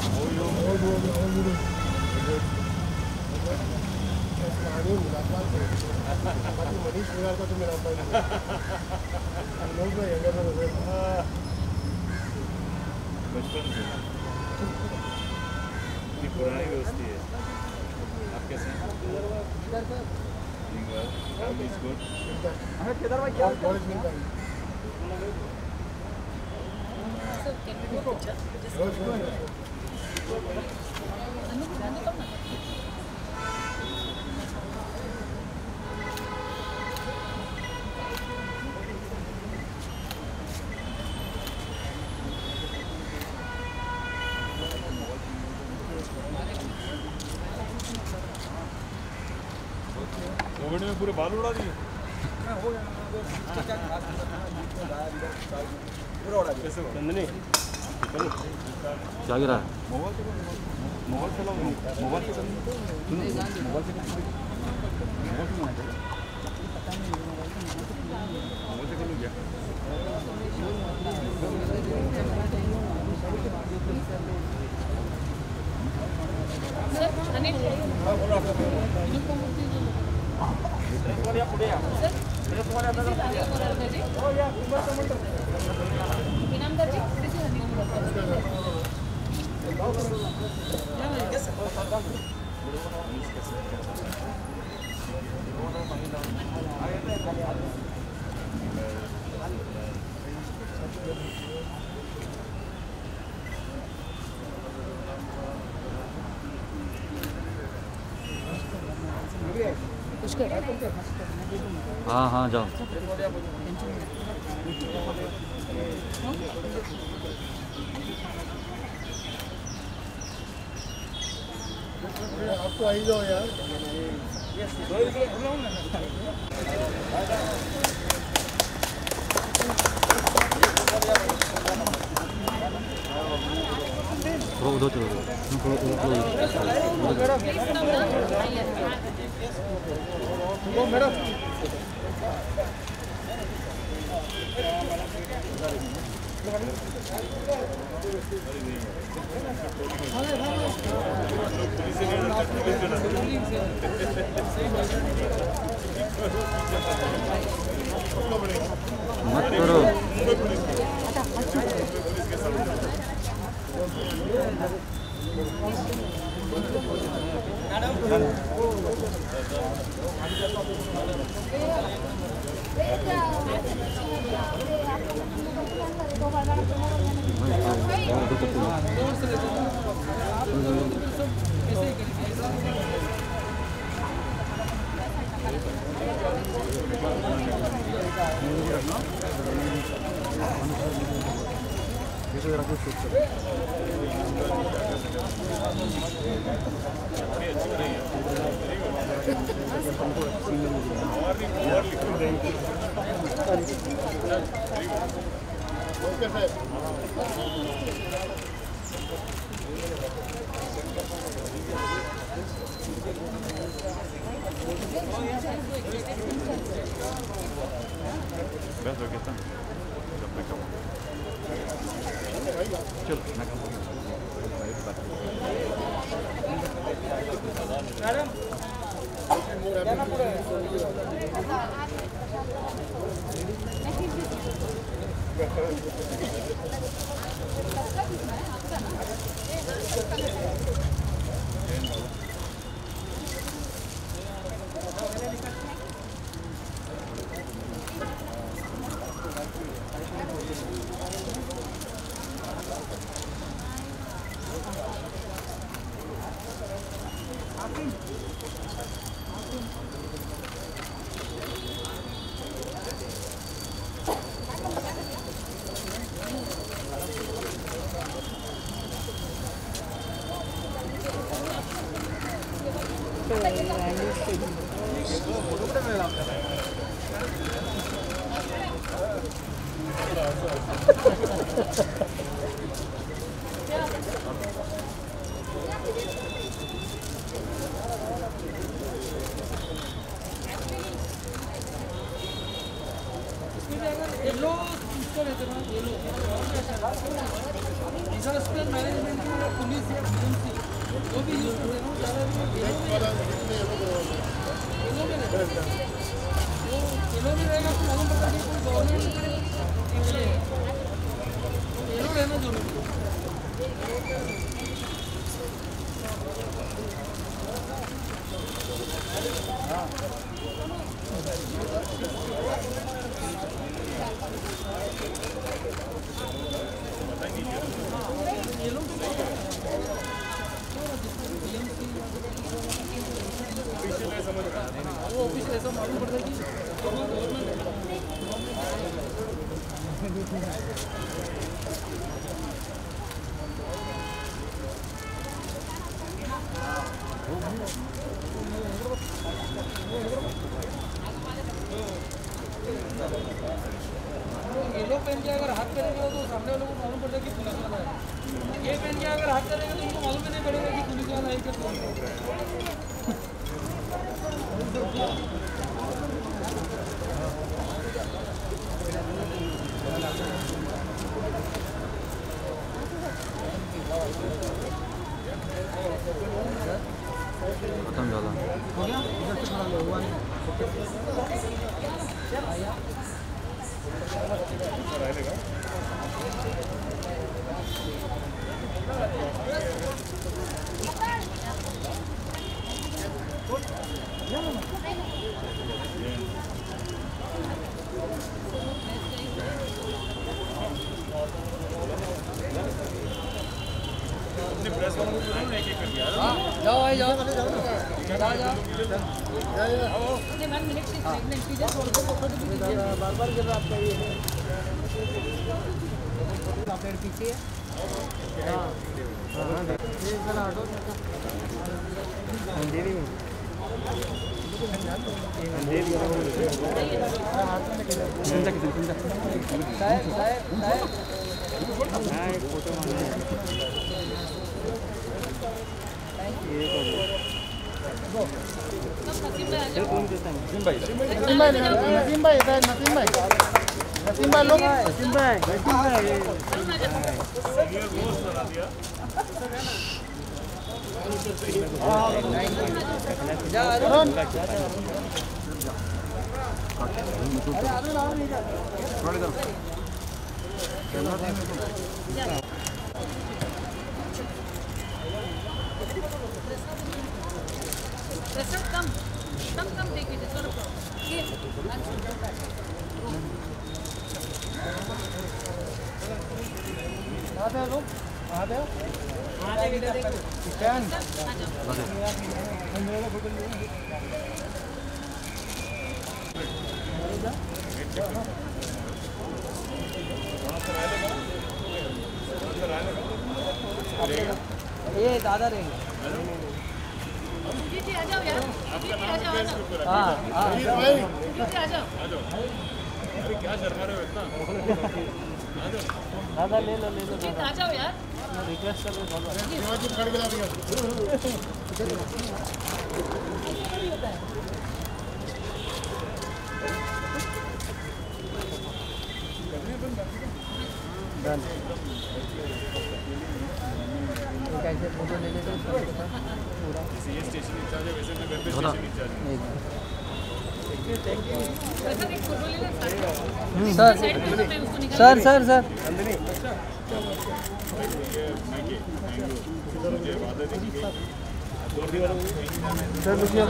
मनीष बिहार का तो मेरा बचपन से पुरानी दोस्ती है। आप कैसे हैं? केदार भाई क्या कोविड में पूरे बाल उड़ा दिए। नंदनी क्या गिरा है? मोबाइल चलाओ, मोबाइल से हाँ हाँ जाओ। आप तो आई जाओ यार। उधर चलो मैडम मत करो। येलो इसको लेते ना येलो डिजास्टर मैनेजमेंट की पुलिस या बीएमसी जो भी यूज करते हैं ज़्यादा येलो में रहेगा तो मालूम पड़ता है कि कोई गवर्नमेंट येलो रहना जरूरी है। वो ऑफिस ऐसा मालूम पड़ता है कि येलो पेन के अगर हाथ करेगा तो सामने वालों को मालूम पड़ता है कि पुलिस वाला है। ये पेन के अगर हाथ करेगा तो उनको मालूम ही नहीं पड़ेगा कि पुलिस वाला है क्या। खत्म झाला हो गया इधर से खड़ा हुआ नहीं प्रेस वालों को एक एक करके जाओ भाई जाओ जाओ बार बार गिर रहा आपका ये पेड़ पीछे है। हाँ हाँ ऑटो अंधेरी में नसीम भाई लोग नसीम भाई कम देखिए ये दादा रहेंगे। आ जाओ यार, आ जाओ। हाँ हाँ आ जाओ। अरे क्या शर्मा रहे हो इतना दादा ले लो आ जाओ यार। रिक्वेस्ट कर रहा कैसे फोटो ले लेते ये स्टेशन इंचार्ज है वैसे मैं घर पे स्टेशन इंचार्ज हूं सर सर सर मुझे वादा दी गई सर रुकिए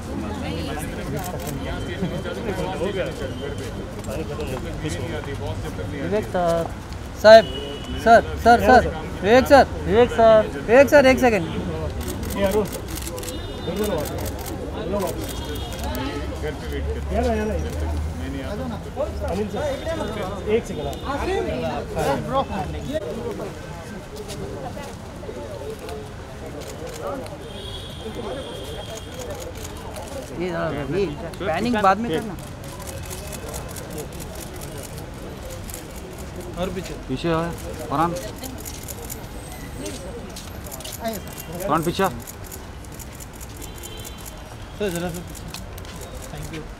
Vivek sir sir sir sir Vivek sir एक सेकंड घर पे वेट करते मैंने अनिल सर एक सेकंड ये पैनिंग बाद में करना और पीछे है फरहान फरहान पीछे सर जरा सर थैंक यू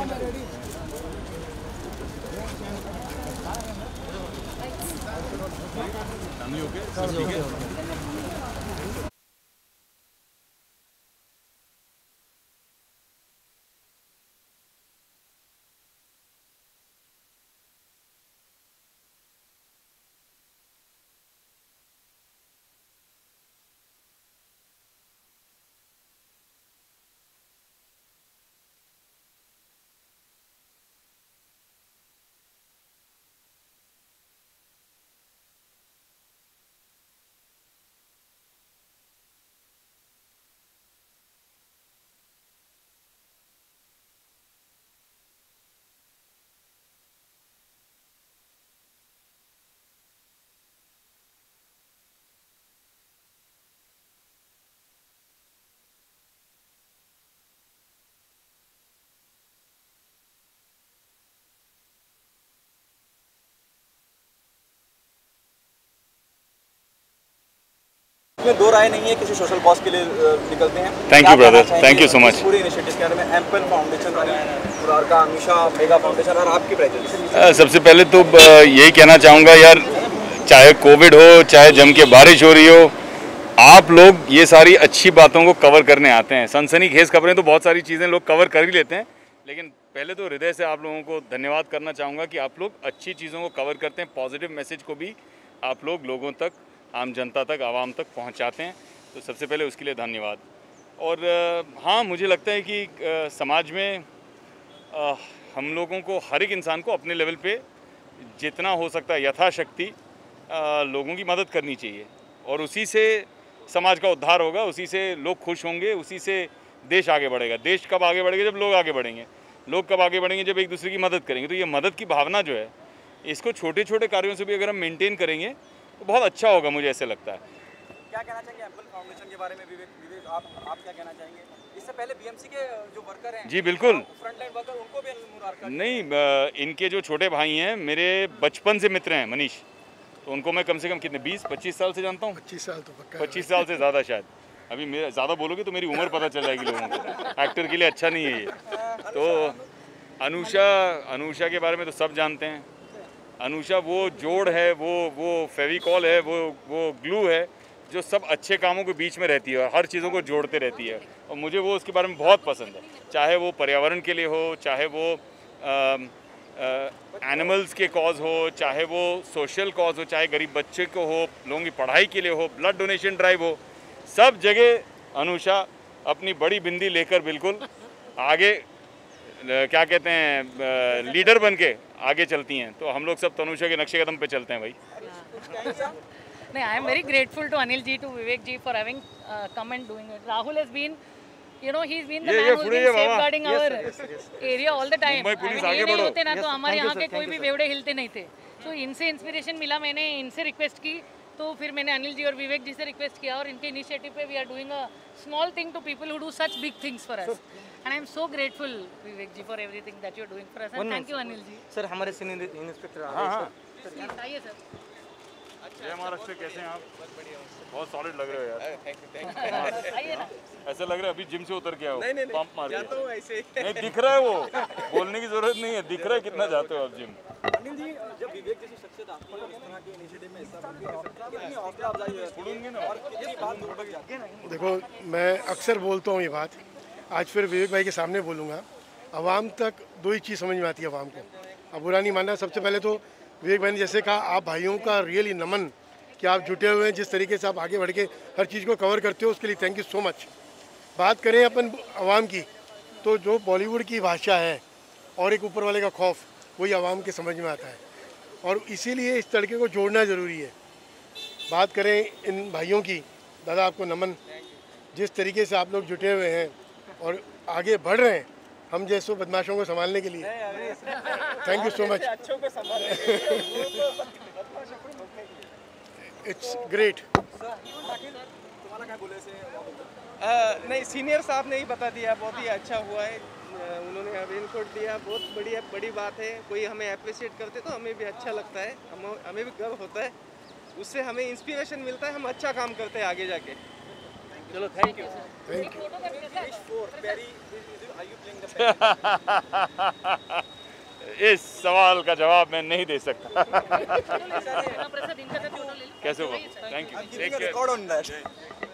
फैमिली हो गया सब ठीक है। में दो राय नहीं है, किसी सोशल कॉज के लिए निकलते हैं। Thank you brother, thank you so much. पूरे इनिशिएटिव के बारे में ample foundation, Murarka, Anusha, mega foundation और आपकी प्राइजेस। सबसे पहले तो यही कहना चाहूँगा यार, चाहे कोविड हो, चाहे जम के बारिश हो रही हो, आप लोग ये सारी अच्छी बातों को कवर करने आते हैं। सनसनीखेज खबरें तो बहुत सारी चीज़ें लोग कवर कर ही लेते हैं, लेकिन पहले तो हृदय से आप लोगों को धन्यवाद करना चाहूँगा कि आप लोग अच्छी चीज़ों को कवर करते हैं, पॉजिटिव मैसेज को भी आप लोग लोगों तक, आम जनता तक, आवाम तक पहुंचाते हैं, तो सबसे पहले उसके लिए धन्यवाद। और हाँ, मुझे लगता है कि समाज में हम लोगों को, हर एक इंसान को अपने लेवल पे जितना हो सकता है यथाशक्ति लोगों की मदद करनी चाहिए, और उसी से समाज का उद्धार होगा, उसी से लोग खुश होंगे, उसी से देश आगे बढ़ेगा। देश कब आगे बढ़ेगा? जब लोग आगे बढ़ेंगे। लोग कब आगे बढ़ेंगे? जब एक दूसरे की मदद करेंगे। तो ये मदद की भावना जो है, इसको छोटे छोटे कार्यों से भी अगर हम मेंटेन करेंगे तो बहुत अच्छा होगा, मुझे ऐसे लगता है। क्या कहना चाहेंगे एम्पल फाउंडेशन के बारे में? विवेक आप क्या कहना चाहेंगे? इससे पहले बीएमसी के जो वर्कर हैं, जी बिल्कुल, फ्रंटलाइन वर्कर, उनको भी मुरारका नहीं, इनके जो छोटे भाई हैं, मेरे बचपन से मित्र हैं, मनीष, तो उनको मैं कम से कम कितने 20-25 साल से जानता हूँ। 25 साल तो पक्का 25 साल से ज़्यादा शायद। अभी मेरा ज़्यादा बोलोगे तो मेरी उम्र पता चल जाएगी लोगों को, एक्टर के लिए अच्छा नहीं है ये। तो अनुषा के बारे में तो सब जानते हैं। अनुषा वो जोड़ है, वो फेविकॉल है, वो ग्लू है, जो सब अच्छे कामों के बीच में रहती है और हर चीज़ों को जोड़ते रहती है, और मुझे वो उसके बारे में बहुत पसंद है। चाहे वो पर्यावरण के लिए हो, चाहे वो एनिमल्स के कॉज हो, चाहे वो सोशल कॉज हो, चाहे गरीब बच्चे को हो, लोगों की पढ़ाई के लिए हो, ब्लड डोनेशन ड्राइव हो, सब जगह अनुषा अपनी बड़ी बिंदी लेकर बिल्कुल आगे, क्या कहते हैं, लीडर बन के आगे चलती हैं। तो हम लोग सब तनुषा के नक्शे कदम पे चलते हैं भाई। नहीं, I am very grateful to Anil ji, to Vivek ji for having come and doing it. Rahul has been, you know, he's been the man who's been safeguarding our area all the time. Mumbai police आगे ये नहीं बढ़ो। होते ना तो हमारे यहाँ के कोई भी बेवड़े हिलते नहीं थे। तो इनसे इंस्पिरेशन मिला, मैंने इनसे रिक्वेस्ट की, तो फिर मैंने अनिल जी और विवेक जी से रिक्वेस्ट किया, और इनके इनिशिएटिव पे we are doing a small thing to people who do such big things for us, and I am so grateful Vivek ji for everything that you are doing for us, and thank you Anil ji. Sir, हमारे senior inspector आइए sir. जय महाराष्ट्र, कैसे हैं आप? बहुत solid लग रहे हो यार। आइए ना। ऐसा लग रहा है अभी जिम से उतर के आओ, पंप मार के। तो ऐसे नहीं दिख रहा है, वो बोलने की जरूरत नहीं है, दिख रहा है कितना जाते हो आप जिम। अनिल जी, जब विवेक जैसी शख्सियत आती है इस तरह के इनिशिएटिव में हिस्सा बनती है, कितनी हौसला अफजाई है और कितनी बात भटक जाती है। देखो, मैं अक्सर बोलता हूँ ये बात, आज फिर विवेक भाई के सामने बोलूँगा। आवाम तक दो ही चीज़ समझ में आती है आवाम को, अब बुरा नहीं मानना। सबसे पहले तो विवेक भाई ने जैसे कहा, आप भाइयों का रियली नमन कि आप जुटे हुए हैं, जिस तरीके से आप आगे बढ़ के हर चीज़ को कवर करते हो, उसके लिए थैंक यू सो मच। बात करें अपन आवाम की, तो जो बॉलीवुड की भाषा है और एक ऊपर वाले का खौफ, वही आवाम के समझ में आता है, और इसीलिए इस तड़के को जोड़ना ज़रूरी है। बात करें इन भाइयों की, दादा आपको नमन, जिस तरीके से आप लोग जुटे हुए हैं और आगे बढ़ रहे हैं हम जैसो बदमाशों को संभालने के लिए, thank you so much. It's great. नहीं, सीनियर साहब ने ही बता दिया, बहुत ही अच्छा हुआ है, उन्होंने अब इनपुट दिया, बहुत बड़ी बात है। कोई हमें अप्रिशिएट करते तो हमें भी अच्छा लगता है, हमें भी गर्व होता है, उससे हमें इंस्पिरेशन मिलता है, हम अच्छा काम करते हैं आगे जाके। चलो थैंक यू थैंक यू। इस सवाल का जवाब मैं नहीं दे सकता प्रसाद इनका साथ फोटो ले लो कैसे होगा thank you take care record on that